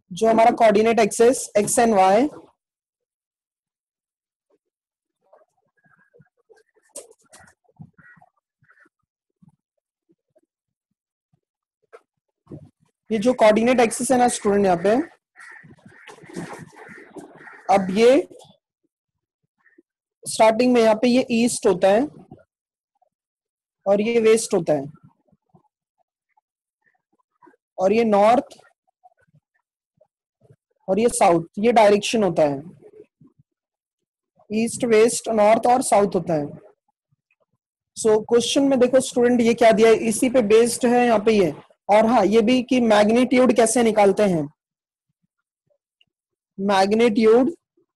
जो हमारा coordinate axes x and y, ये जो कोऑर्डिनेट एक्सेस है ना स्टूडेंट, यहाँ पे अब ये स्टार्टिंग में यहाँ पे ये ईस्ट होता है और ये वेस्ट होता है, और ये नॉर्थ और ये साउथ, ये डायरेक्शन होता है। ईस्ट वेस्ट नॉर्थ और साउथ होता है। सो क्वेश्चन में देखो स्टूडेंट ये क्या दिया है, इसी पे बेस्ड है यहाँ पे ये। और हाँ ये भी कि मैग्नीट्यूड कैसे निकालते हैं, मैग्नीट्यूड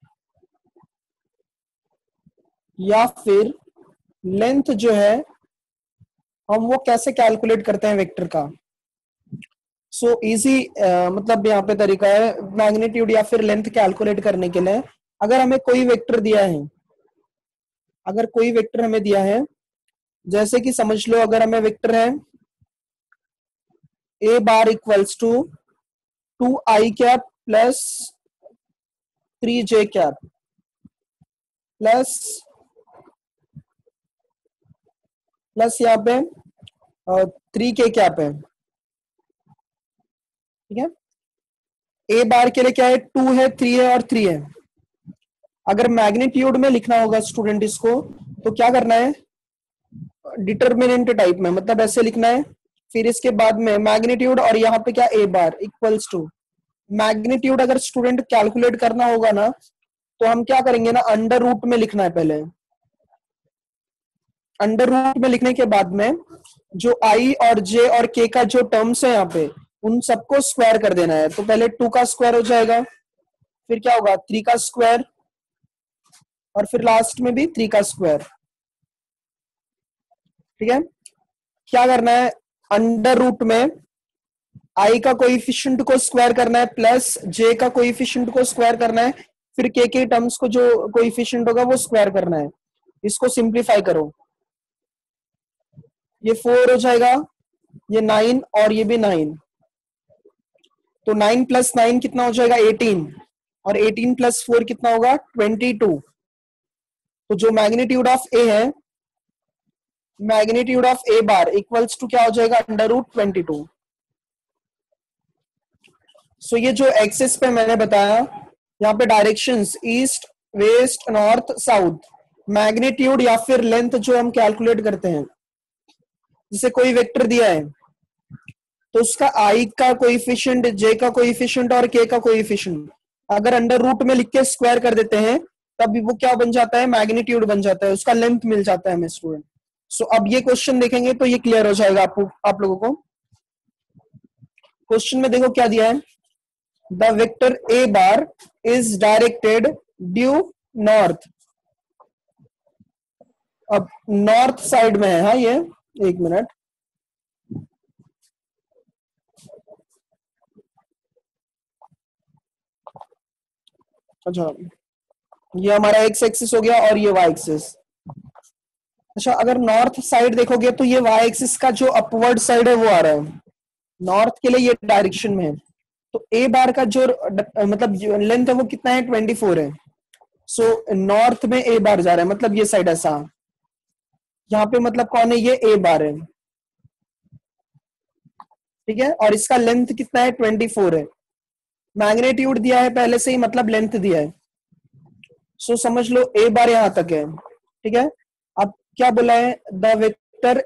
या फिर लेंथ जो है हम वो कैसे कैलकुलेट करते हैं वेक्टर का। सो इजी मतलब यहाँ पे तरीका है मैग्नीट्यूड या फिर लेंथ कैलकुलेट करने के लिए। अगर हमें कोई वेक्टर दिया है, अगर कोई वेक्टर हमें दिया है, जैसे कि समझ लो अगर हमें वेक्टर है A bar equals to 2i cap plus 3j cap plus यहाँ पे 3k कैप है, ठीक है। ए बार के लिए क्या है, 2 है, 3 है और 3 है। अगर मैग्नीट्यूड में लिखना होगा स्टूडेंट इसको, तो क्या करना है, डिटर्मिनेंट टाइप में, मतलब ऐसे लिखना है, फिर इसके बाद में मैग्नीट्यूड और यहाँ पे क्या A bar equals to. Magnitude अगर स्टूडेंट कैलकुलेट करना होगा ना, तो हम क्या करेंगे ना, अंडर रूट में लिखना है पहले। अंडर रूट में लिखने के बाद में जो आई और जे और के का जो टर्म्स है यहाँ पे, उन सबको स्क्वायर कर देना है। तो पहले 2 का स्क्वायर हो जाएगा, फिर क्या होगा 3 का स्क्वायर, और फिर लास्ट में भी 3 का स्क्वायर, ठीक है। क्या करना है, अंडर रूट में आई का कोएफिशिएंट को स्क्वायर करना है, प्लस जे का कोएफिशिएंट को स्क्वायर करना है, फिर के टर्म्स को जो कोएफिशिएंट होगा वो स्क्वायर करना है। इसको सिंप्लीफाई करो, ये 4 हो जाएगा, ये 9 और ये भी 9। तो 9 प्लस 9 कितना हो जाएगा 18, और 18 प्लस 4 कितना होगा 22। तो जो मैग्नीट्यूड ऑफ ए है, magnitude of A bar equals to क्या हो जाएगा, अंडर रूट 22। सो ये जो एक्सिस पे मैंने बताया, यहाँ पे directions east west north south, magnitude या फिर लेंथ जो हम कैलकुलेट करते हैं, जैसे कोई वेक्टर दिया है तो उसका आई का कोएफिशिएंट, जे का कोएफिशिएंट और के का कोएफिशिएंट अगर अंडर रूट में लिख के स्क्वायर कर देते हैं, तब वो क्या बन जाता है, मैग्नीट्यूड बन जाता है, उसका लेंथ मिल जाता है हमें स्टूडेंट। सो अब ये क्वेश्चन देखेंगे तो ये क्लियर हो जाएगा आप लोगों को। क्वेश्चन में देखो क्या दिया है, the vector A bar is directed due north. अब नॉर्थ साइड में है, हाँ ये एक मिनट, अच्छा ये हमारा एक्स एक्सिस हो गया और ये वाई एक्सिस। अच्छा अगर नॉर्थ साइड देखोगे तो ये वाई एक्सिस का जो अपवर्ड साइड है वो आ रहा है, नॉर्थ के लिए ये डायरेक्शन में है। तो ए बार का जो मतलब लेंथ है वो कितना है 24 है। सो नॉर्थ में ए बार जा रहा है, मतलब ये साइड ऐसा, यहाँ पे मतलब कौन है, ये ए बार है, ठीक है। और इसका लेंथ कितना है 24 है, मैग्नीट्यूड दिया है पहले से ही, मतलब लेंथ दिया है। सो समझ लो ए बार यहां तक है, ठीक है। अब क्या बोला है, the vector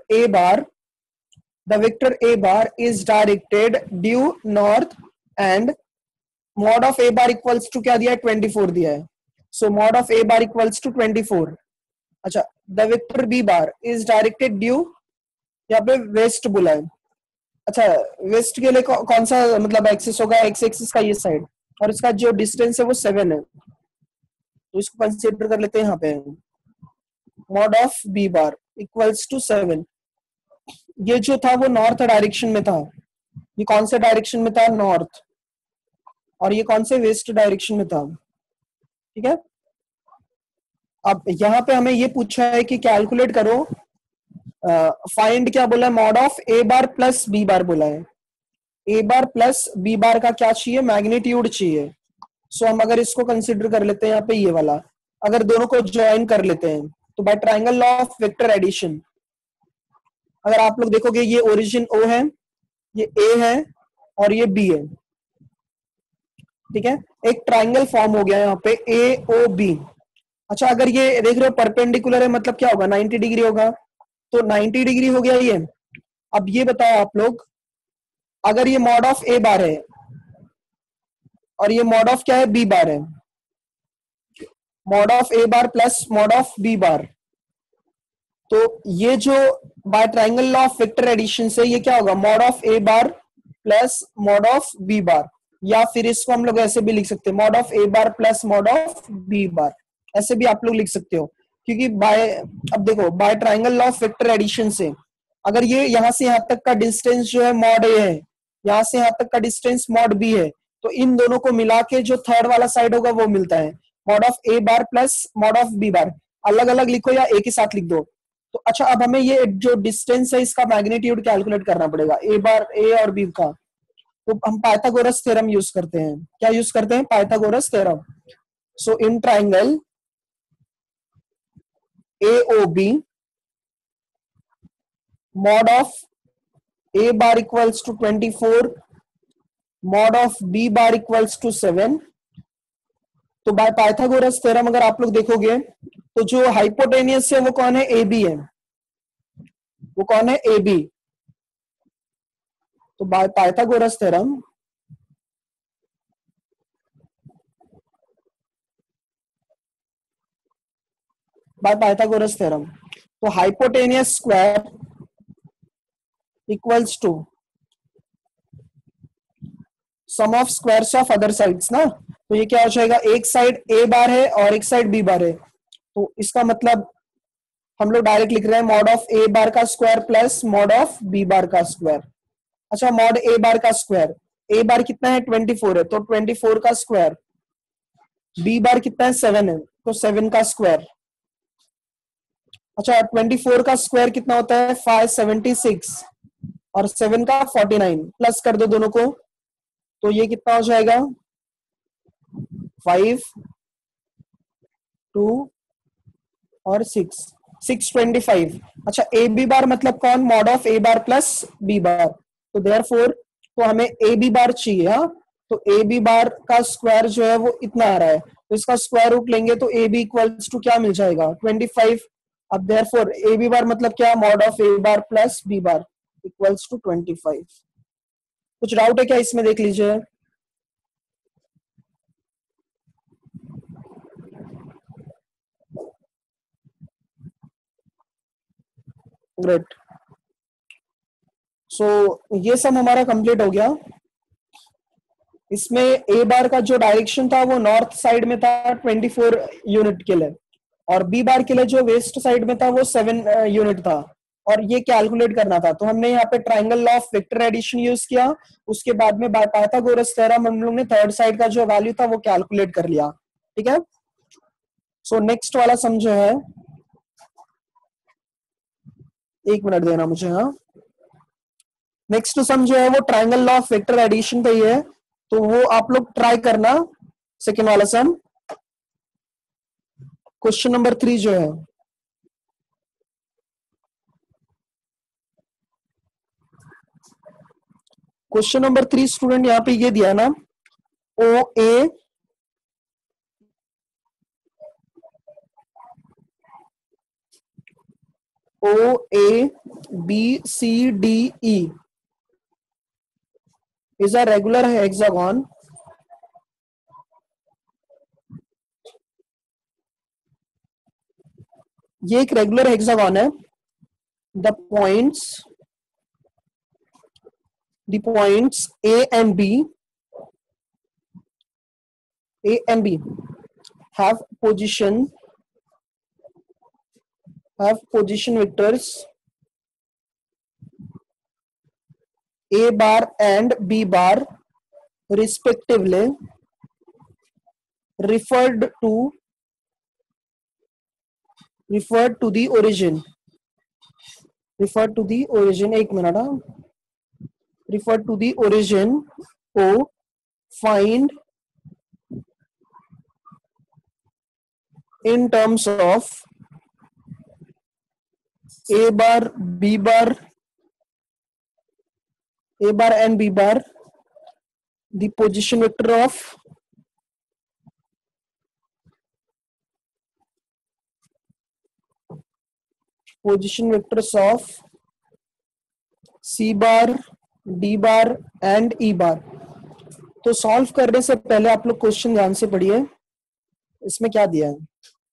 A bar is directed due north and mod of A bar equals to क्या दिया है 24 दिया है। So mod of A bar equals to 24। अच्छा the vector B bar is directed due, यहाँ पे वेस्ट बोला है। अच्छा वेस्ट के लिए कौन सा मतलब एक्सिस होगा, एक्स एक्सिस का ये साइड, और इसका जो डिस्टेंस है वो 7 है, तो इसको कंसीडर कर लेते हैं यहाँ पे, mod of B bar equals to 7। ये जो था वो नॉर्थ डायरेक्शन में था, ये कौन से डायरेक्शन में था, नॉर्थ, और ये कौन से वेस्ट डायरेक्शन में था, ठीक है। अब यहाँ पे हमें ये पूछा है कि कैलकुलेट करो, फाइंड क्या बोला है, mod of A bar plus B bar बोला है। A bar plus B bar का क्या चाहिए, मैग्नीट्यूड चाहिए। सो हम अगर इसको कंसिडर कर लेते हैं यहाँ पे ये वाला, अगर दोनों को ज्वाइन कर लेते हैं तो by triangle law of vector addition, अगर आप लोग देखोगे ये ओरिजिन ओ है, ये ए है और ये बी है, ठीक है, एक ट्राइंगल फॉर्म हो गया यहाँ पे ए ओ बी। अच्छा अगर ये देख रहे हो परपेंडिकुलर है मतलब क्या होगा, 90 डिग्री होगा, तो 90 डिग्री हो गया ये। अब ये बताओ आप लोग, अगर ये मॉड ऑफ ए बार है और ये मॉड ऑफ क्या है, बी बार है, mod of A bar plus mod of B bar, तो ये जो by triangle law of vector addition से ये क्या होगा, mod of A bar plus mod of B bar, या फिर इसको हम लोग ऐसे भी लिख सकते हैं, mod of A bar plus mod of B bar, ऐसे भी आप लोग लिख सकते हो। क्योंकि बाय, अब देखो by triangle law of vector addition से अगर ये यहां से यहां तक का डिस्टेंस जो है मॉड ए है, यहां से यहां तक का डिस्टेंस मॉड बी है, तो इन दोनों को मिला के जो थर्ड वाला साइड होगा वो मिलता है, mod of A bar plus mod of B bar. अलग अलग लिखो या एक ही साथ लिख दो। तो अच्छा अब हमें ये जो डिस्टेंस है इसका मैग्नीट्यूड कैलकुलेट करना पड़ेगा, ए बार ए और बी का, तो हम पाइथागोरस थ्योरम यूज करते हैं। क्या यूज करते हैं, Pythagoras theorem. So in triangle AOB, mod of A bar equals to 24, mod of B bar equals to 7। तो बाय पाइथागोरस थ्योरम अगर आप लोग देखोगे तो जो हाइपोटेनियस है वो कौन है, ए बी है, वो कौन है, ए बी। तो by Pythagoras theorem by Pythagoras theorem, तो hypotenuse square equals to sum of squares of other sides ना। तो ये क्या हो जाएगा, एक साइड ए बार है और एक साइड बी बार है, तो इसका मतलब हम लोग डायरेक्ट लिख रहे हैं मॉड ऑफ ए बार का square plus mod of B bar का स्क्वायर। अच्छा मॉड ए बार का स्क्वायर, ए बार कितना है 24 है तो 24 का स्क्वायर, बी बार कितना है 7 है तो 7 का स्क्वायर। अच्छा 24 का स्क्वायर कितना होता है 576 और 7 का 49, प्लस कर दो दोनों को तो ये कितना हो जाएगा 5 2 और 6 625। अच्छा ए बी बार मतलब कौन, mod of A bar plus B bar, तो देयरफॉर तो हमें ए बी बार चाहिए। हाँ तो ए बी बार का स्क्वायर जो है वो इतना आ रहा है, तो इसका स्क्वायर रूट लेंगे तो ए बी इक्वल्स टू क्या मिल जाएगा 25। अब देयरफॉर ए बी बार मतलब क्या, mod of A bar plus B bar equals to 25। कुछ डाउट है क्या इसमें, देख लीजिए। ग्रेट। सो ये सब हमारा कंप्लीट हो गया। इसमें ए बार का जो डायरेक्शन था वो नॉर्थ साइड में था 24 यूनिट के लिए, और बी बार के लिए जो वेस्ट साइड में था वो 7 यूनिट था, और ये कैलकुलेट करना था। तो हमने यहाँ पे triangle law of vector addition use किया, उसके बाद में बाय पाइथागोरस थ्योरम हम लोग ने थर्ड साइड का जो वैल्यू था वो कैलकुलेट कर लिया। ठीक है, सो नेक्स्ट वाला सम जो है, एक मिनट देना मुझे। हाँ नेक्स्ट सम जो है वो triangle law of vector addition पे ही है, तो वो आप लोग ट्राई करना। सेकेंड वाला सम, क्वेश्चन नंबर 3 जो है, क्वेश्चन नंबर 3 स्टूडेंट यहाँ पे ये दिया है ना, OABCDE is a regular hexagon ये एक रेगुलर हेक्सागन है। The points A and B have position vectors A bar and B bar respectively referred to the origin। एक minute, refer to the origin O, find in terms of a bar, b bar, a bar and b bar, the position vector of position vectors of C bar, D bar and E bar। तो solve करने से पहले आप लोग question ध्यान से पढ़िए, इसमें क्या दिया है।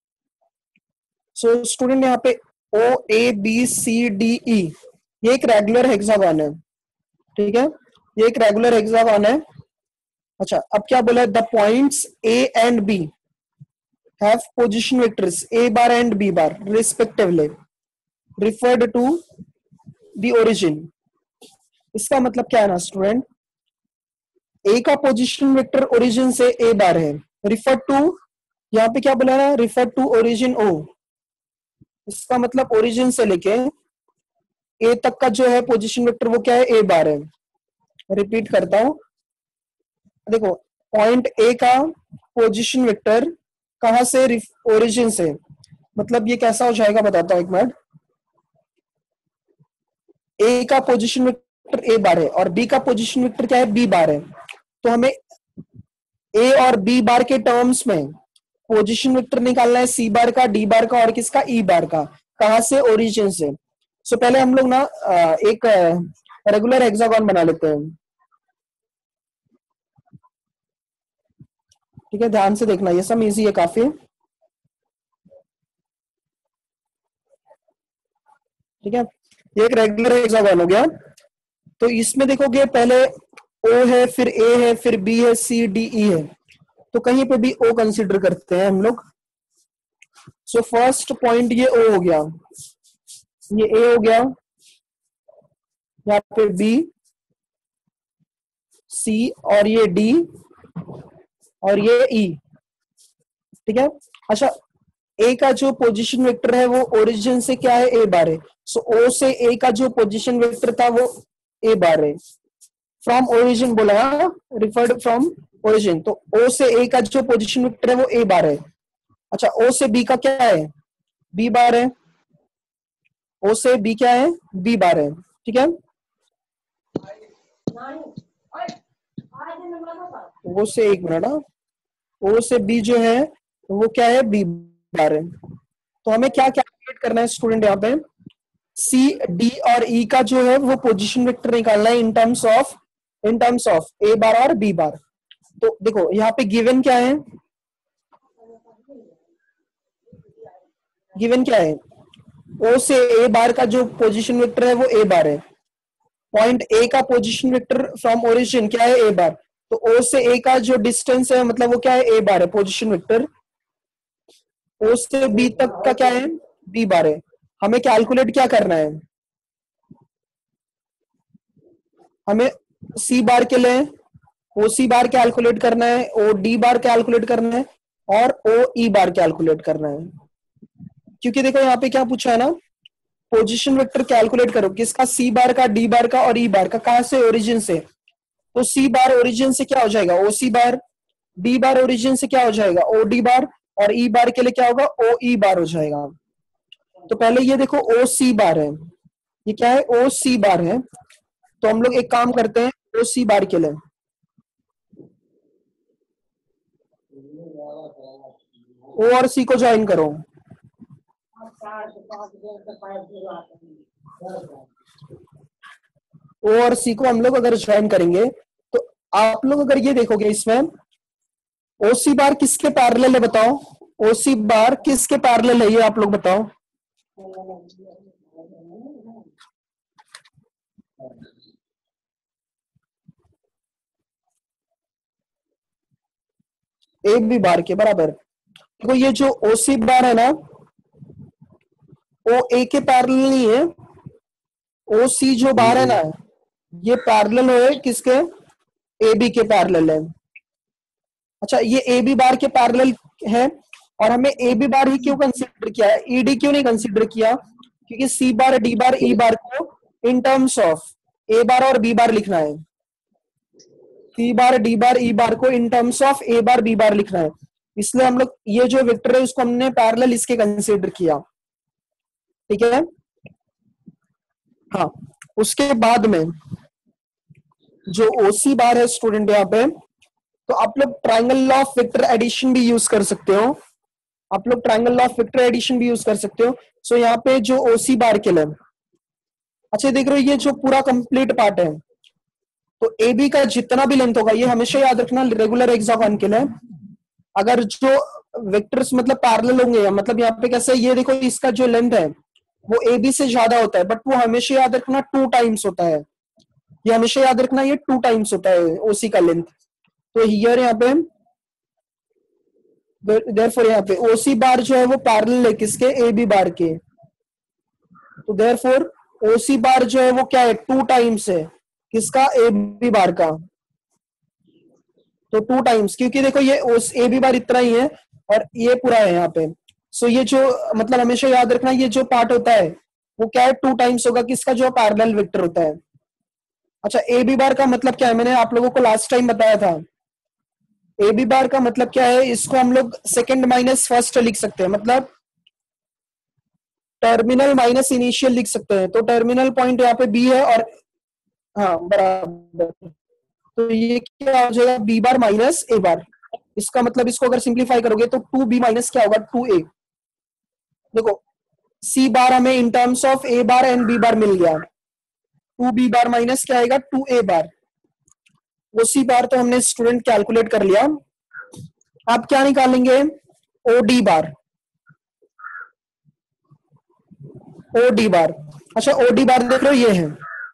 सो स्टूडेंट यहाँ पे O A B C D E ये एक रेगुलर हेक्सागन है, ठीक है, ये एक रेगुलर हेक्सागन है। अच्छा, अब क्या बोला है, the points A and B have position vectors A bar and B bar respectively referred to the origin। इसका मतलब क्या है ना स्टूडेंट, ए का पोजीशन वेक्टर ओरिजिन से ए बार है, रिफर टू, यहाँ पे क्या बोला है, रिफर टू ओरिजिन ओ। इसका मतलब ओरिजिन से लेके ए तक का जो है पोजीशन वेक्टर वो क्या है, ए बार है। रिपीट करता हूं, देखो पॉइंट ए का पोजीशन वेक्टर कहां से, ओरिजिन से, मतलब ये कैसा हो जाएगा बताता हूं एक मिनट। ए का पोजीशन वेक्टर ए बार है और बी का पोजीशन वेक्टर क्या है, बी बार है। तो हमें ए और बी बार के टर्म्स में पोजीशन वेक्टर निकालना है, सी बार का, डी बार का और किसका, ई बार का। कहां से, ओरिजिन से। सो पहले हम लोग ना एक रेगुलर हेक्सागन बना लेते हैं, ठीक है, ध्यान से देखना, ये सब इजी है काफी, ठीक है। ये एक रेगुलर हेक्सागन हो गया। तो इसमें देखोगे पहले ओ है, फिर ए है, फिर बी है, सी डी ई है, तो कहीं पे भी ओ कंसीडर करते हैं हम लोग। सो फर्स्ट पॉइंट ये ओ हो गया, ये ए हो गया, यहाँ पे बी, सी और ये डी और ये ई, ठीक है। अच्छा, ए का जो पोजीशन वेक्टर है वो ओरिजिन से क्या है, ए बार है। सो ओ से ए का जो पोजीशन वेक्टर था वो ए बार है। फ्रॉम ओरिजिन बोला, रिफर्ड फ्रॉम ओरिजिन, तो ओ से ए का जो पोजीशन वेक्टर है वो ए बार है। अच्छा, ओ से बी का क्या है, बी बार है। ओ से बी क्या है, बी बार है, ठीक है। ओ से, एक मिनट, ओ से बी जो है वो क्या है, बी बार है। तो हमें क्या कैलकुलेट करना है स्टूडेंट, यहाँ पे सी डी और ई का जो है वो पोजीशन वेक्टर निकालना है इन टर्म्स ऑफ ए बार और बी बार। तो देखो यहाँ पे गिवन क्या है, गिवन क्या है, ओ से ए बार का जो पोजीशन वेक्टर है वो ए बार है। पॉइंट ए का पोजीशन वेक्टर फ्रॉम ओरिजिन क्या है, ए बार। तो ओ से ए का जो डिस्टेंस है मतलब वो क्या है, ए बार है पोजीशन वेक्टर। ओ से बी तक का क्या है, बी बार है। हमें कैलकुलेट क्या करना है, हमें सी बार के लिए ओ सी बार कैलकुलेट करना है, ओ डी बार कैलकुलेट करना है और ओ ई बार कैलकुलेट करना है। क्योंकि देखो यहाँ पे क्या पूछा है ना, पोजीशन वेक्टर कैलकुलेट करो किसका, सी बार का, डी बार का और ई बार का। कहां से, ओरिजिन से। तो सी बार ओरिजिन से क्या हो जाएगा, ओ सी बार। डी बार ओरिजिन से क्या हो जाएगा, ओ डी बार। और ई बार के लिए क्या होगा, ओ ई बार हो जाएगा। तो पहले ये देखो ओ सी बार है, ये क्या है, ओ सी बार है। तो हम लोग एक काम करते हैं, ओ सी बार के लिए ओ और सी को ज्वाइन करो। ओ और सी को हम लोग अगर ज्वाइन करेंगे तो आप लोग अगर ये देखोगे इसमें ओ सी बार किसके पैरेलल है बताओ, ओ सी बार किसके पैरेलल है ये आप लोग बताओ। ए बी बार के बराबर। देखो ये जो ओ सी बार है ना, ओ ए के पैरेलल नहीं है, ओ सी जो बार है ना ये पैरेलल है किसके, ए बी के पैरेलल है। अच्छा, ये ए बी बार के पैरेलल है और हमें ए बी बार ही क्यों कंसीडर किया है, ई डी क्यों नहीं कंसीडर किया, क्योंकि सी बार, डी बार, ई बार को इन टर्म्स ऑफ ए बार और बी बार लिखना है, सी बार डी बार ई बार को in terms of A bar B bar लिखना है, इसलिए हम लोग ये जो वेक्टर है उसको हमने पैरेलल इसके कंसीडर किया, ठीक है। हाँ, उसके बाद में जो ओसी बार है स्टूडेंट यहाँ पे, तो आप लोग triangle law of vector addition भी यूज कर सकते हो, आप लोग triangle law of vector addition भी यूज कर सकते हो। सो यहाँ पे जो ओसी बार के लिए, अच्छा देख रहे हो ये जो पूरा कंप्लीट पार्ट है, तो ए बी का जितना भी लेंथ होगा, ये हमेशा याद रखना रेगुलर हेक्सागोन के लिए, अगर जो वेक्टर्स मतलब पैरेलल होंगे, मतलब यहाँ पे कैसे, ये देखो इसका जो लेंथ है वो ए बी से ज्यादा होता है, बट वो हमेशा याद रखना 2 टाइम्स होता है, ये हमेशा याद रखना ये 2 टाइम्स होता है ओसी का लेंथ। तो हियर यहाँ पे देयरफॉर यहाँ पे ओसी बार जो है वो पैरेलल है किसके, ए बी बार के, तो देयरफॉर ओसी बार जो है वो क्या है, 2 टाइम्स है किसका, ए बी बार का, तो 2 टाइम्स, क्योंकि देखो ये ए बी बार इतना ही है और ये पूरा है यहाँ पे। सो ये जो मतलब हमेशा याद रखना ये जो पार्ट होता है वो क्या है, 2 टाइम्स होगा किसका, जो पैरेलल वेक्टर होता है। अच्छा ए बी बार का मतलब क्या है, मैंने आप लोगों को लास्ट टाइम बताया था, ए बी बार का मतलब क्या है, इसको हम लोग सेकेंड माइनस फर्स्ट लिख सकते हैं, मतलब टर्मिनल माइनस इनिशियल लिख सकते हैं। तो टर्मिनल पॉइंट यहाँ पे बी है और हाँ बराबर, तो ये क्या हो जाएगा, बी बार माइनस ए बार, इसका मतलब इसको अगर सिंप्लीफाई करोगे तो 2b माइनस क्या होगा, 2a। देखो सी बार हमें in terms of A bar and B bar मिल गया, 2b बार माइनस क्या आएगा, 2a बार। वो सी बार तो हमने स्टूडेंट कैलकुलेट कर लिया, आप क्या निकालेंगे, ओडी बार, ओडी बार। अच्छा ओडी बार देख लो ये है,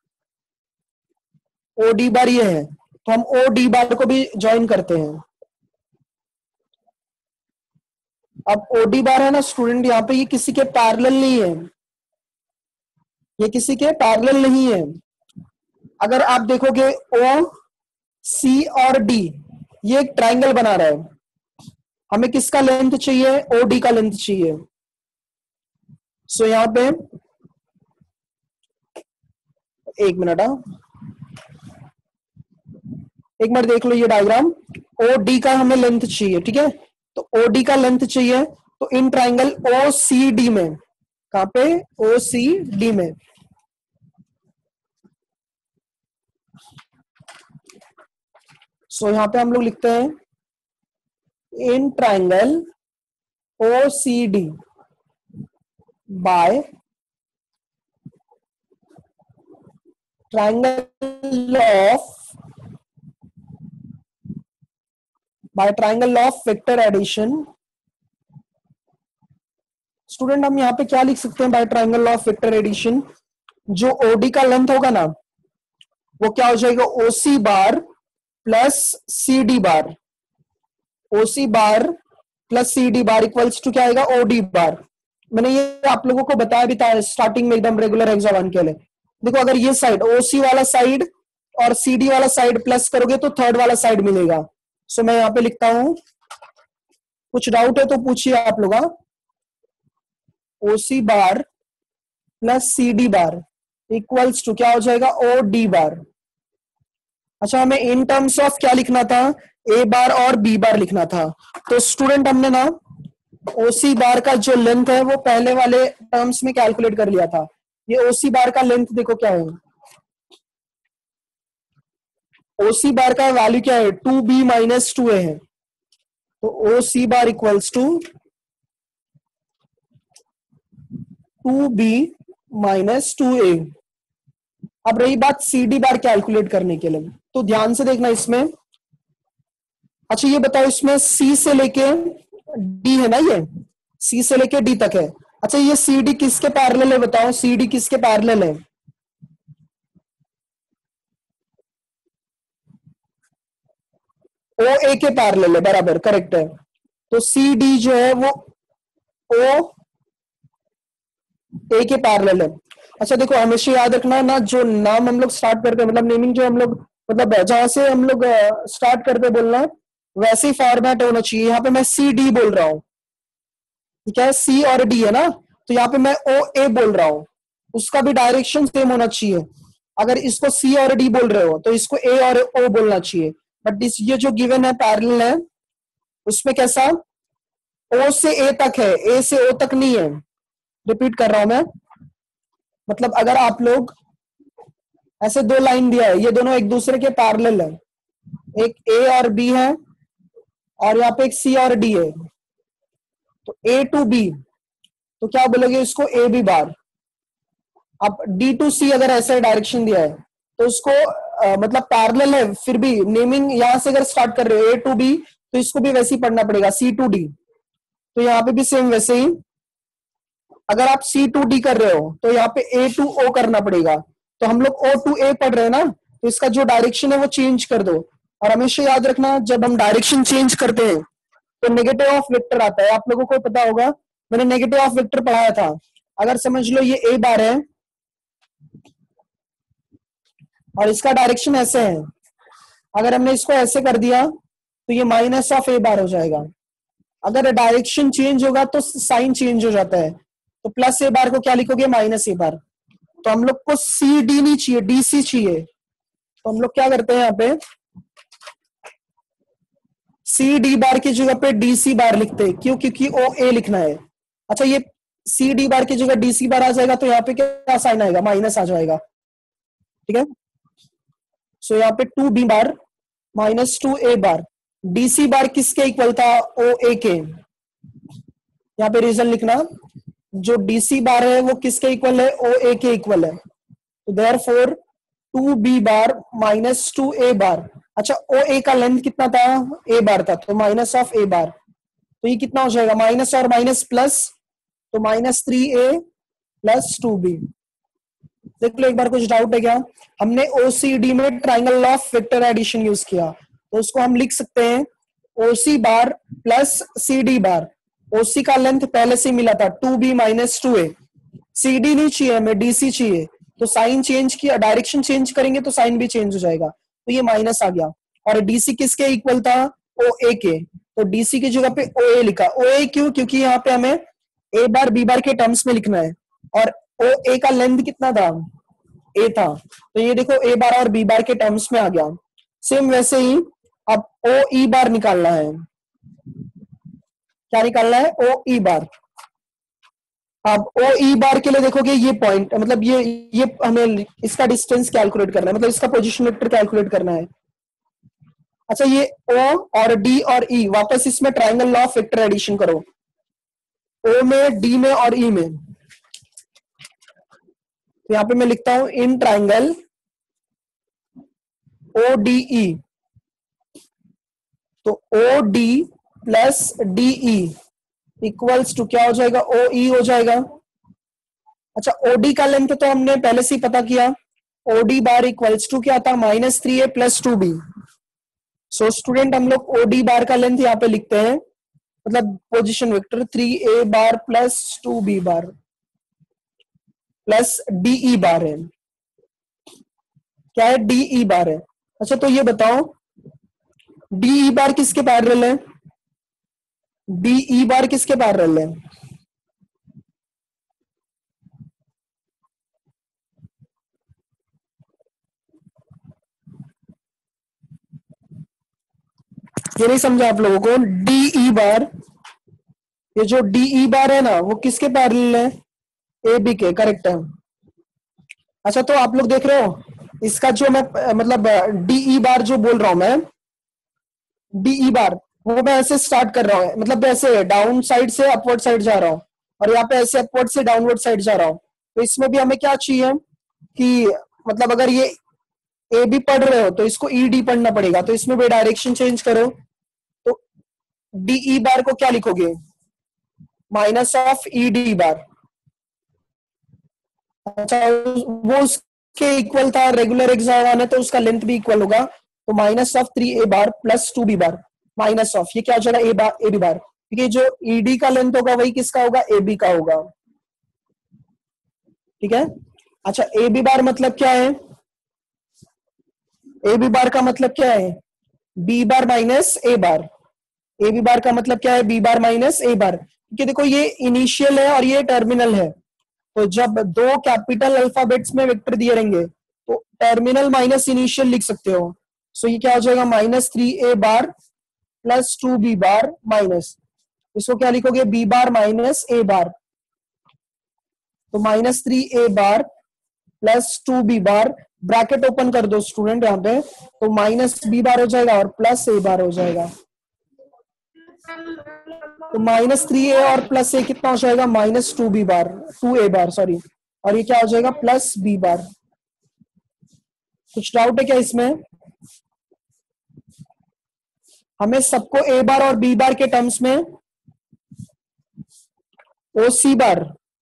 ओडी बार ये है, तो हम ओडी बार को भी ज्वाइन करते हैं। अब ओडी बार है ना स्टूडेंट, यहाँ पे ये किसी के पैरेलल नहीं है, ये किसी के पैरेलल नहीं है। अगर आप देखोगे ओ सी और डी, ये एक ट्राइंगल बना रहा है, हमें किसका लेंथ चाहिए, ओडी का लेंथ चाहिए। सो यहाँ पे एक मिनट, एक मिनट देख लो ये डायग्राम, ओ डी का हमें लेंथ चाहिए, ठीक है, तो ओ डी का लेंथ चाहिए, तो इन ट्राइंगल ओ सी डी में, कहां पे, ओ सी डी में, सो यहां पे हम लोग लिखते हैं in triangle O C D by triangle of vector addition. Student हम यहाँ पे क्या लिख सकते हैं by triangle of vector addition, जो ओडी का लेंथ होगा ना वो क्या हो जाएगा, OC bar plus C D bar, OC bar plus C D bar equals to क्या आएगा, ओडी बार। मैंने ये आप लोगों को बताया भी था स्टार्टिंग में एकदम रेगुलर हेक्सागोन के लिए। देखो अगर ये साइड ओसी वाला साइड और सीडी वाला साइड प्लस करोगे तो थर्ड वाला साइड मिलेगा। सो मैं यहाँ पे लिखता हूं, कुछ डाउट है तो पूछिए आप लोग। OC bar plus C D bar equals to क्या हो जाएगा, ओ डी बार। अच्छा हमें इन टर्म्स ऑफ क्या लिखना था, ए बार और बी बार लिखना था। तो स्टूडेंट हमने ना ओसी बार का जो लेंथ है वो पहले वाले टर्म्स में कैलकुलेट कर लिया था। ये ओसी बार का लेंथ देखो क्या है, ओसी बार का वैल्यू क्या है, 2b माइनस 2a है, तो OC bar equals to 2b minus 2a। अब रही बात सी डी बार कैलकुलेट करने के लिए, तो ध्यान से देखना इसमें। अच्छा ये बताओ इसमें सी से लेके डी है ना, ये सी से लेके डी तक है। अच्छा ये सी डी किसके पैरेलल है, बताओ सी डी किसके पैरेलल है, ओ ए के पैरेलल है, बराबर करेक्ट है। तो सी डी जो है वो ओ ए के पैरेलल है। अच्छा देखो हमेशा याद रखना ना, जो नाम हम लोग स्टार्ट करते हैं, मतलब नेमिंग जो हम लोग मतलब जहां से हम लोग स्टार्ट करते बोलना वैसे ही फॉर्मेट होना चाहिए। यहाँ पे मैं सी डी बोल रहा हूँ, ठीक है, सी और डी है ना, तो यहाँ पे मैं ओ ए बोल रहा हूँ, उसका भी डायरेक्शन सेम होना चाहिए। अगर इसको सी और डी बोल रहे हो तो इसको ए और ओ बोलना चाहिए, बट ये जो गिवन है पैरेलल है उसमें कैसा ओ से ए तक है, ए से ओ तक नहीं है। रिपीट कर रहा हूं मैं, मतलब अगर आप लोग ऐसे दो लाइन दिया है, ये दोनों एक दूसरे के पैरेलल है, एक ए और बी है और यहाँ पे एक सी और डी है, तो ए टू बी तो क्या बोलोगे इसको ए बी बार। अब डी टू सी अगर ऐसा डायरेक्शन दिया है तो उसको मतलब पैरेलल है, फिर भी नेमिंग यहां से अगर स्टार्ट कर रहे हो ए टू बी तो इसको भी वैसे ही पढ़ना पड़ेगा सी टू डी, तो यहाँ पे भी सेम वैसे ही। अगर आप सी टू डी कर रहे हो तो यहाँ पे ए टू ओ करना पड़ेगा, तो हम लोग ओ टू ए पढ़ रहे हैं ना, तो इसका जो डायरेक्शन है वो चेंज कर दो। और हमेशा याद रखना जब हम डायरेक्शन चेंज करते हैं तो नेगेटिव ऑफ वेक्टर आता है, आप लोगों को पता होगा, मैंने नेगेटिव ऑफ वेक्टर पढ़ाया था। अगर समझ लो ये ए बार है और इसका डायरेक्शन ऐसे है, अगर हमने इसको ऐसे कर दिया तो ये माइनस ऑफ ए बार हो जाएगा। अगर डायरेक्शन चेंज होगा तो साइन चेंज हो जाता है, तो प्लस ए बार को क्या लिखोगे माइनस ए बार। तो हम लोग को सी डी नहीं चाहिए, डी सी चाहिए, तो हम लोग क्या करते हैं यहाँ पे सी डी बार की जगह पे डी सी बार लिखते हैं, क्यों, क्योंकि ओ ए लिखना है। अच्छा ये सी डी बार की जगह डी सी बार आ जाएगा तो यहाँ पे क्या साइन आएगा, माइनस आ जाएगा, ठीक है। सो यहाँ पे two B bar minus two A bar, D C bar किसके इक्वल था, ओ ए के। यहाँ पे रीजन लिखना, जो डी सी बार है वो किसके इक्वल है, ओ ए के इक्वल है, तो therefore two B bar minus two A bar. अच्छा ओ ए का लेंथ कितना था, ए बार था, तो माइनस ऑफ ए बार, तो ये कितना हो जाएगा माइनस और माइनस प्लस, तो minus three A plus two B. देख लो एक बार कुछ डाउट है क्या, हमने ओसीडी में triangle of vector addition use किया, तो उसको हम लिख सकते हैं ओसी bar plus C D bar. ओसी का लेंथ पहले से मिला था two B minus two A, C D नहीं चाहिए हमें, डीसी चाहिए, तो साइन चेंज किया, डायरेक्शन चेंज करेंगे तो साइन भी चेंज हो जाएगा, तो ये माइनस आ गया। और डीसी किसके इक्वल था, ओ ए के, तो डीसी की जगह पे ओ ए लिखा। ओ ए क्यों, क्योंकि यहाँ पे हमें ए बार बी बार के टर्म्स में लिखना है, और ओ ए का लेंथ कितना था, ए था, तो ये देखो ए बार और बी बार के टर्म्स में आ गया। सेम वैसे ही अब ओ ई बार निकालना है, क्या निकालना है, ओ ई बार। अब ओ ई बार के लिए देखोगे ये पॉइंट, मतलब ये हमें इसका डिस्टेंस कैलकुलेट करना है, मतलब इसका पोजीशन वेक्टर कैलकुलेट करना है। अच्छा ये ओ और डी और ई, वापस इसमें triangle law of vector addition करो, ओ में, डी में और ई में। तो यहां पे मैं लिखता हूं इन ट्राइंगल ओ डी ई, तो O D plus D E equals to क्या हो जाएगा, ओ ई हो जाएगा। अच्छा ओडी का लेंथ तो हमने पहले से ही पता किया, ओडी बार इक्वल्स टू क्या था, minus three A plus two B. So student हम लोग ओडी बार का लेंथ यहाँ पे लिखते हैं, मतलब position vector three A bar plus two B bar plus DE bar है, क्या है, डीई बार है। अच्छा तो ये बताओ डीई बार किसके पैरेलल है, डीई बार किसके पैरेलल है, ये नहीं समझा आप लोगों को, डीई बार, ये जो डीई बार है ना वो किसके पैरेलल है, ए बी के, करेक्ट है। अच्छा तो आप लोग देख रहे हो इसका जो मैं मतलब डीई बार जो बोल रहा हूं मैं, डीई बार वो मैं ऐसे स्टार्ट कर रहा हूँ, मतलब ऐसे डाउन साइड से अपवर्ड साइड जा रहा हूँ, और यहाँ पे ऐसे अपवर्ड से डाउनवर्ड साइड जा रहा हूँ। तो इसमें भी हमें क्या चाहिए कि मतलब अगर ये ए बी पढ़ रहे हो तो इसको ई डी पढ़ना पड़ेगा, तो इसमें भी डायरेक्शन चेंज करो, तो डीई बार को क्या लिखोगे, minus of E D bar. अच्छा वो उसके इक्वल था, रेगुलर हेक्सागन है तो उसका लेंथ भी इक्वल होगा, तो minus of three A bar plus two B bar minus of, ये क्या हो जाएगा, ए बार ए बी बार, क्योंकि जो ईडी का लेंथ होगा वही किसका होगा, ए बी का होगा, ठीक है। अच्छा ए बी बार मतलब क्या है, ए बी बार का मतलब क्या है, B bar minus A bar. A B bar का मतलब क्या है, बी बार माइनस ए बार, क्योंकि देखो ये इनिशियल है और ये टर्मिनल है, तो जब दो कैपिटल अल्फाबेट्स में वेक्टर दिए रहेंगे तो टर्मिनल माइनस इनिशियल लिख सकते हो। सो ये क्या हो जाएगा, -3a बार प्लस 2b बार माइनस, इसको क्या लिखोगे, b bar minus a bar. तो -3a bar plus 2b bar, bracket open कर दो स्टूडेंट यहाँ पे, तो -b बार हो जाएगा और प्लस a बार हो जाएगा। तो -3a और प्लस a कितना हो जाएगा, -2b बार, 2a बार सॉरी, और ये क्या हो जाएगा, प्लस b बार। कुछ डाउट है क्या इसमें? हमें सबको a बार और b बार के टर्म्स में OC बार,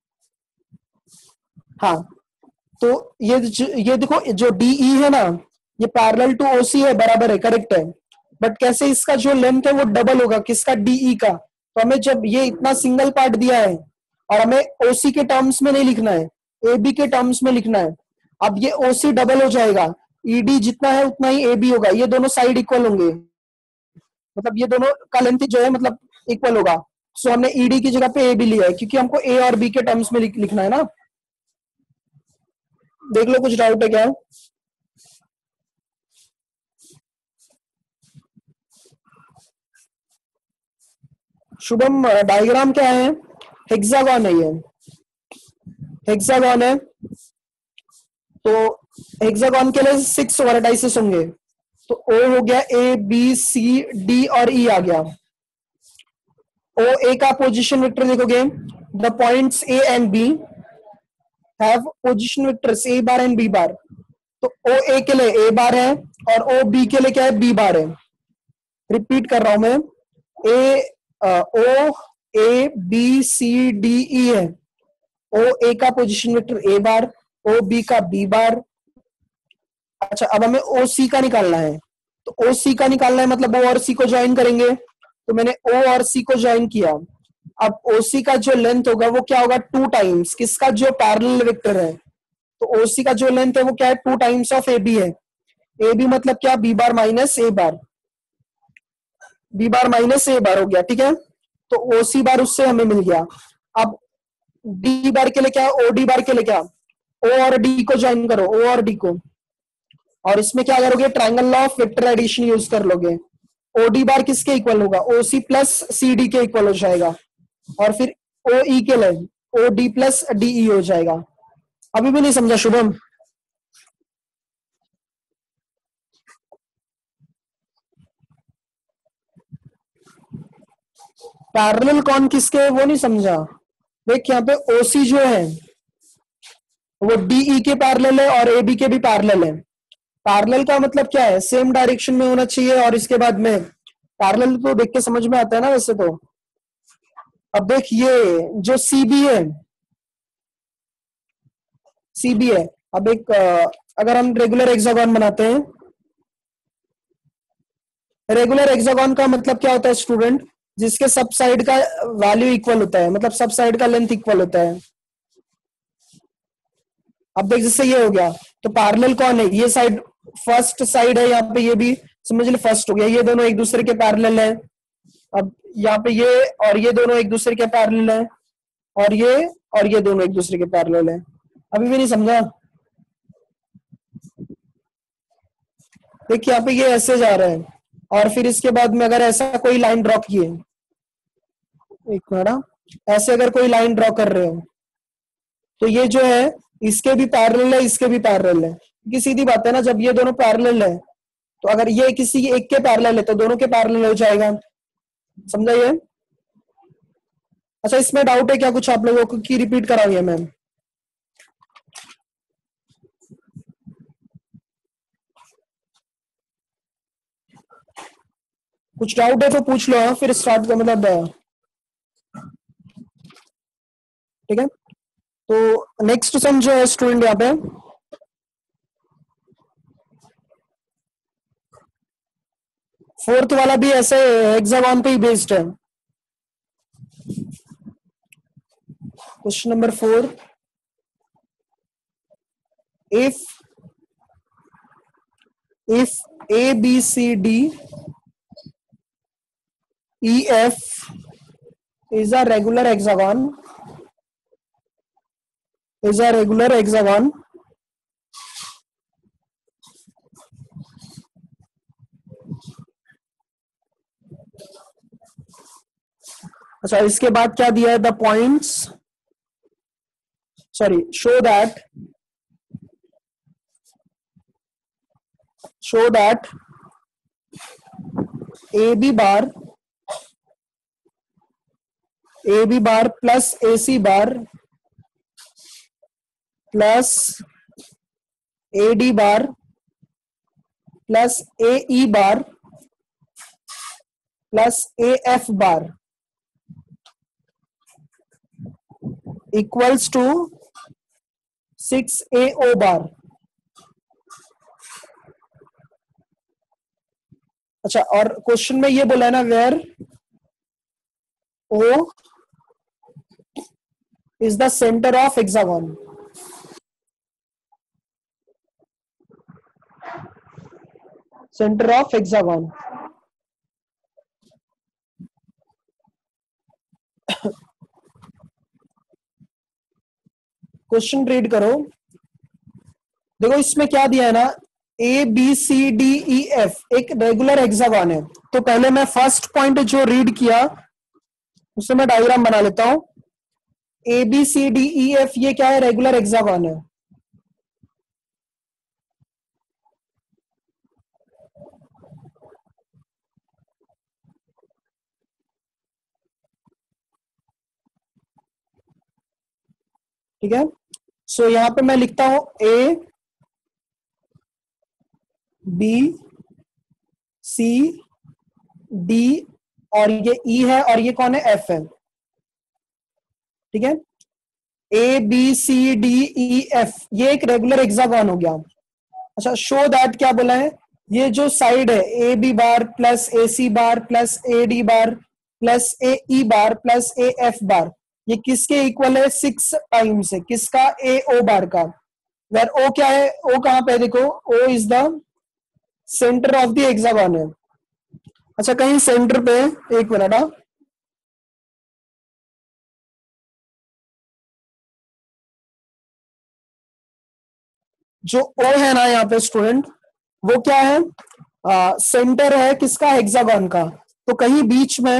हाँ, तो ये देखो जो DE है ना, ये पैरेलल टू OC है, बराबर है, करेक्ट है। बट कैसे इसका जो लेंथ है वो डबल होगा किसका, DE का। तो हमें जब ये इतना सिंगल पार्ट दिया है और हमें OC के टर्म्स में नहीं लिखना है, AB के टर्म्स में लिखना है। अब ये OC डबल हो जाएगा, ED जितना है उतना ही AB होगा, ये दोनों साइड इक्वल होंगे, मतलब ये दोनों का लेंथ जो है मतलब इक्वल होगा। सो हमने ED की जगह पे AB लिया है क्योंकि हमको A और B के टर्म्स में लिखना है ना। देख लो कुछ डाउट है क्या? शुभम डायग्राम क्या है, हेक्सागन है, ये हेक्सागन है। तो हेक्सागन के लिए 6 वर्टाइसेस होंगे, तो O हो गया, A B C D और E आ गया। O A का पोजीशन वेक्टर देखोगे, the points A and B have position vectors A bar and B bar. तो O A के लिए A बार है और O B के लिए क्या है, B बार है। रिपीट कर रहा हूं मैं, O A B C D E है, O A का position vector A bar, O B का B बार। अच्छा, अब हमें O C का निकालना है, तो O C का निकालना है मतलब O और C को ज्वाइन करेंगे। तो मैंने O और C को ज्वाइन किया। अब OC का जो लेंथ होगा वो क्या होगा, 2 टाइम्स किसका, जो पैरेलल वेक्टर है। तो OC का जो लेंथ है वो क्या है, 2 टाइम्स ऑफ AB है। AB मतलब क्या, B bar minus A bar, B bar minus A bar हो गया, ठीक है। तो OC बार उससे हमें मिल गया। अब D बार के लिए क्या, OD बार के लिए क्या, O और D को ज्वाइन करो, O और D को, और इसमें क्या करोगे, triangle law of vector addition use कर लोगे। OD बार किसके इक्वल होगा, OC प्लस CD के इक्वल हो जाएगा, और फिर OE के लिए OD प्लस DE हो जाएगा। अभी भी नहीं समझा शुभम? पैरेलल कौन किसके है वो नहीं समझा। देख यहाँ पे OC जो है वो DE के पैरेलल है और AB के भी पैरेलल है। पैरेलल का मतलब क्या है, सेम डायरेक्शन में होना चाहिए, और इसके बाद में पैरेलल तो देख के समझ में आता है ना वैसे तो। अब देख ये जो CB है, CB है, अब एक अगर हम रेगुलर हेक्सागन बनाते हैं, रेगुलर हेक्सागन का मतलब क्या होता है स्टूडेंट, जिसके सब साइड का वैल्यू इक्वल होता है, मतलब सब साइड का लेंथ इक्वल होता है। अब देख जैसे ये हो गया, तो पैरेलल कौन है, ये साइड फर्स्ट साइड है, यहाँ पे ये भी समझ ले फर्स्ट हो गया, ये दोनों एक दूसरे के पैरेलल है। अब यहाँ पे ये और ये दोनों एक दूसरे के पैरेलल है, और ये दोनों एक दूसरे के पैरेलल है। अभी भी नहीं समझा? देखिए यहाँ पे ये ऐसे जा रहा है, और फिर इसके बाद में अगर ऐसा कोई लाइन ड्रॉ किए, एक मिनट, ऐसे अगर कोई लाइन ड्रॉ कर रहे हो, तो ये जो है इसके भी पैरेलल है, इसके भी पैरेलल है, क्योंकि सीधी बात है ना, जब ये दोनों पैरेलल है तो अगर ये किसी एक के पैरेलल है तो दोनों के पैरेलल हो जाएगा। समझा ये? अच्छा, इसमें डाउट है क्या कुछ आप लोगों को, की रिपीट कराऊं ये मैम? कुछ डाउट है तो पूछ लो, फिर स्टार्ट कर, मतलब ठीक है। तो नेक्स्ट सम जो है स्टूडेंट यहाँ पे, फोर्थ वाला भी ऐसे हेक्सागन पे ही बेस्ड है। Question number 4, if A B C D E F is a regular hexagon, अच्छा, इसके बाद क्या दिया है? The points, sorry, show that A B bar plus A C bar plus A D bar plus A E bar plus A F bar equals to 6 A O bar. अच्छा, और question में ये बोला है ना, where O is the centre of hexagon. Centre of hexagon, question read करो। देखो इसमें क्या दिया है ना, A B C D E F एक रेगुलर हेक्सागन है। तो पहले मैं फर्स्ट पॉइंट जो रीड किया उससे मैं डायग्राम बना लेता हूं। A B C D E F ये क्या है? रेगुलर हेक्सागन है। ठीक है, सो यहां पे मैं लिखता हूं ए बी सी डी और ये ई है और ये कौन है? एफ है। ठीक है, A B C D E F ये एक रेगुलर हेक्सागन हो गया। अच्छा, शो दैट क्या बोला है? ये जो साइड है A B bar plus A C bar plus A D bar plus A E bar plus A F bar, ये किसके इक्वल है? 6 टाइम्स है। किसका? ए ओ बार का। वेर ओ क्या है? ओ कहां पे? देखो, O is the centre of the hexagon है। अच्छा, कहीं सेंटर पे, एक मिनट, जो ओ है ना यहाँ पे स्टूडेंट, वो क्या है? सेंटर है किसका? हेक्सागन का। तो कहीं बीच में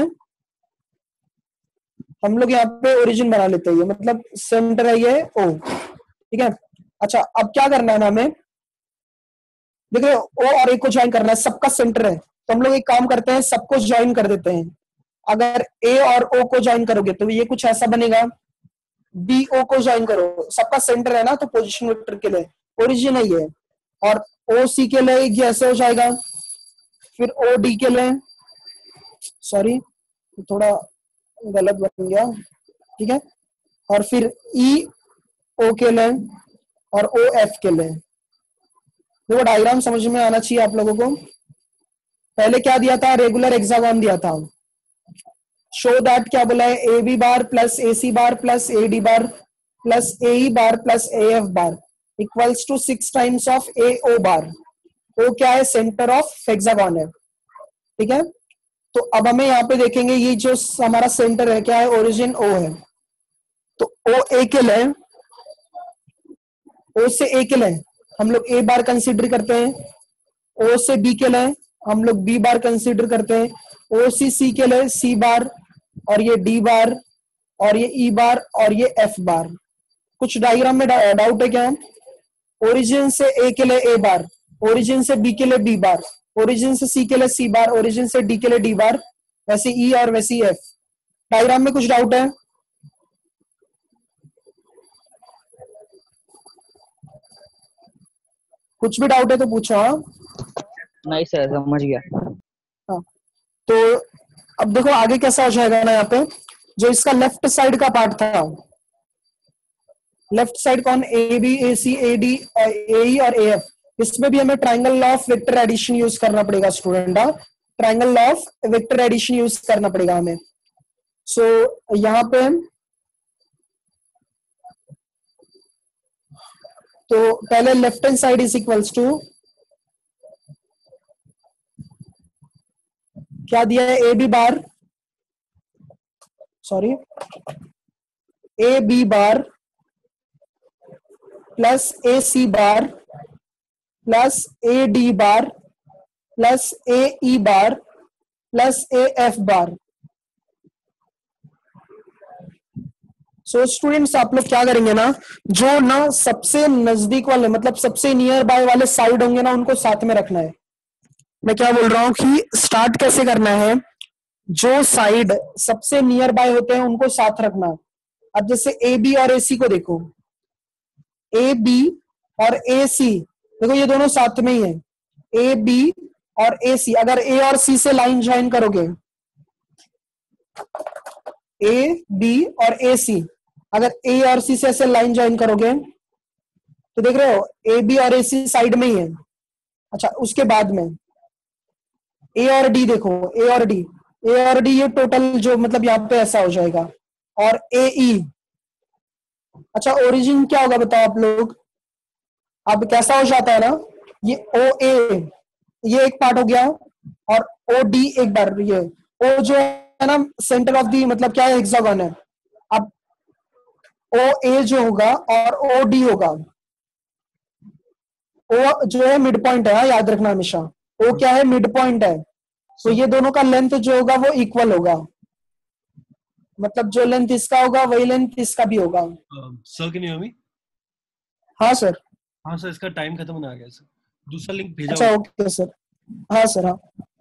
हम लोग यहाँ पे ओरिजिन बना लेते हैं, मतलब सेंटर है ये ओ। ठीक है, अच्छा अब क्या करना है ना हमें? देखो, ओ और ए को ज्वाइन करना है, सबका सेंटर है। तो हम लोग एक काम करते हैं, सबको ज्वाइन कर देते हैं। अगर ए और ओ को ज्वाइन करोगे तो ये कुछ ऐसा बनेगा। बी ओ को ज्वाइन करो, सबका सेंटर है ना, तो पोजीशन वेक्टर के लिए ओरिजिन है ये। और ओ सी के लिए ये ऐसे हो जाएगा, फिर ओ डी के लिए, सॉरी थोड़ा गलत बन गया। ठीक है, और फिर ई ओ के लिए और ओ एफ के लिए। देखो डायग्राम समझ में आना चाहिए आप लोगों को। पहले क्या दिया था? रेगुलर हेक्सागन दिया था। शो दैट क्या बोला है? A B bar plus A C bar plus A D bar plus A E bar plus A F bar equals to 6 times of A O bar. O क्या है? Centre of hexagon है। ठीक है, तो अब हमें यहाँ पे देखेंगे, ये जो हमारा सेंटर है क्या है? ओरिजिन ओ है। तो ओ ए के लिए, ओ से ए के लिए हम लोग ए बार कंसीडर करते हैं। ओ से बी के लिए हम लोग बी बार कंसीडर करते हैं। ओ सी के लिए सी बार और ये डी बार और ये ई बार और ये एफ बार। कुछ डायग्राम में डाउट है क्या? ओरिजिन से ए के लिए ए बार, ओरिजिन से बी के लिए बी बार, ओरिजिन से सी के लिए सी बार, ओरिजिन से डी के लिए डी बार, वैसे ई और वैसे एफ। डायग्राम में कुछ डाउट है? कुछ भी डाउट है तो पूछो। हाँ नहीं सर, समझ गया। हाँ, तो अब देखो आगे कैसा हो जाएगा ना, यहाँ पे जो इसका लेफ्ट साइड का पार्ट था, लेफ्ट साइड कौन? A B A C A D A ई और ए एफ। इसमें भी हमें triangle law of vector addition use करना पड़ेगा student. Triangle law of vector addition use करना पड़ेगा हमें। सो यहाँ पे तो पहले left hand side is equals to क्या दिया है? A B bar, sorry A B bar plus A C bar plus A D bar plus A E bar plus A F bar. So students आप लोग क्या करेंगे ना, जो ना सबसे नजदीक वाले मतलब सबसे नियर बाय वाले साइड होंगे ना उनको साथ में रखना है। मैं क्या बोल रहा हूँ कि स्टार्ट कैसे करना है, जो साइड सबसे नियर बाय होते हैं उनको साथ रखना। अब जैसे ए बी और ए सी को देखो, ए बी और ए सी, देखो ये दोनों साथ में ही है, ए बी और ए सी। अगर ए और सी से लाइन ज्वाइन करोगे, ए बी और ए सी, अगर ए और सी से ऐसे लाइन ज्वाइन करोगे तो देख रहे हो ए बी और ए सी साइड में ही है। अच्छा उसके बाद में ए और डी देखो, ए और डी ये टोटल जो मतलब यहाँ पे ऐसा हो जाएगा, और ए ई। अच्छा ओरिजिन क्या होगा बताओ आप लोग, अब कैसा हो जाता है ना, ये ओ ए ये एक पार्ट हो गया, और ओ डी एक बार, ये ओ जो है ना सेंटर ऑफ दी मतलब क्या है, हेक्सागन है। अब ओ ए जो होगा और ओ डी होगा, ओ जो है मिड पॉइंट है, हाँ याद रखना हमेशा, ओ क्या है, मिड पॉइंट है। तो ये दोनों का लेंथ जो होगा वो इक्वल होगा, मतलब जो लेंथ इसका होगा वही लेंथ इसका भी होगा। Sir can you hear me? हाँ सर। हाँ सर, इसका टाइम खत्म होने आ गया सर, दूसरा लिंक भेजा अच्छा हुआ है। ओके सर, हाँ सर हाँ।